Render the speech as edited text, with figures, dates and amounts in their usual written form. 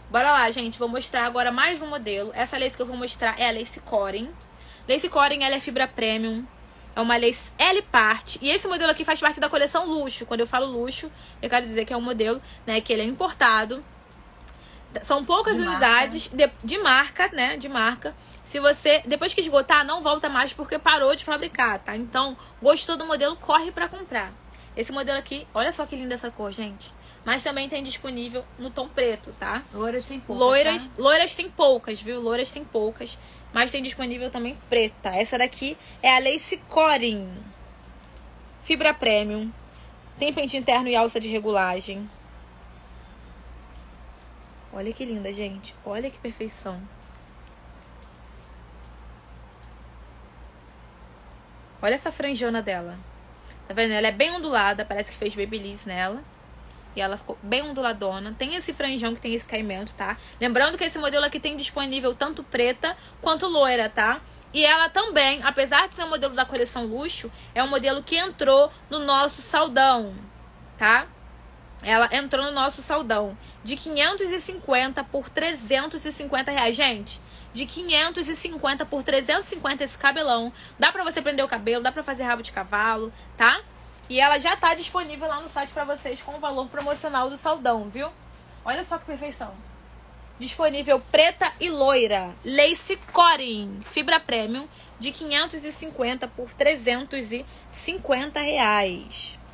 Bora lá, gente. Vou mostrar agora mais um modelo. Essa lace que eu vou mostrar é a Lace Corin. Lace Corin, ela é fibra premium. É uma lace L-part. E esse modelo aqui faz parte da coleção luxo. Quando eu falo luxo, eu quero dizer que é um modelo, né, que ele é importado. São poucas unidades de marca, né? De marca. Se você, depois que esgotar, não volta mais porque parou de fabricar, tá? Então, gostou do modelo, corre pra comprar. Esse modelo aqui, olha só que linda essa cor, gente. Mas também tem disponível no tom preto, tá? Loiras tem poucas, tá? Loiras tem poucas, viu? Loiras tem poucas. Mas tem disponível também preta. Essa daqui é a Lace Corin. Fibra premium. Tem pente interno e alça de regulagem. Olha que linda, gente. Olha que perfeição. Olha essa franjona dela. Tá vendo? Ela é bem ondulada. Parece que fez babyliss nela. E ela ficou bem onduladona. Tem esse franjão que tem esse caimento, tá? Lembrando que esse modelo aqui tem disponível tanto preta quanto loira, tá? E ela também, apesar de ser um modelo da coleção luxo, é um modelo que entrou no nosso saldão, tá? Ela entrou no nosso saldão de 550 por 350 reais, gente. De 550 por 350 esse cabelão. Dá pra você prender o cabelo, dá pra fazer rabo de cavalo, tá? E ela já tá disponível lá no site pra vocês com o valor promocional do saldão, viu? Olha só que perfeição. Disponível preta e loira. Lace Corin, fibra premium, de 550 por 350 reais.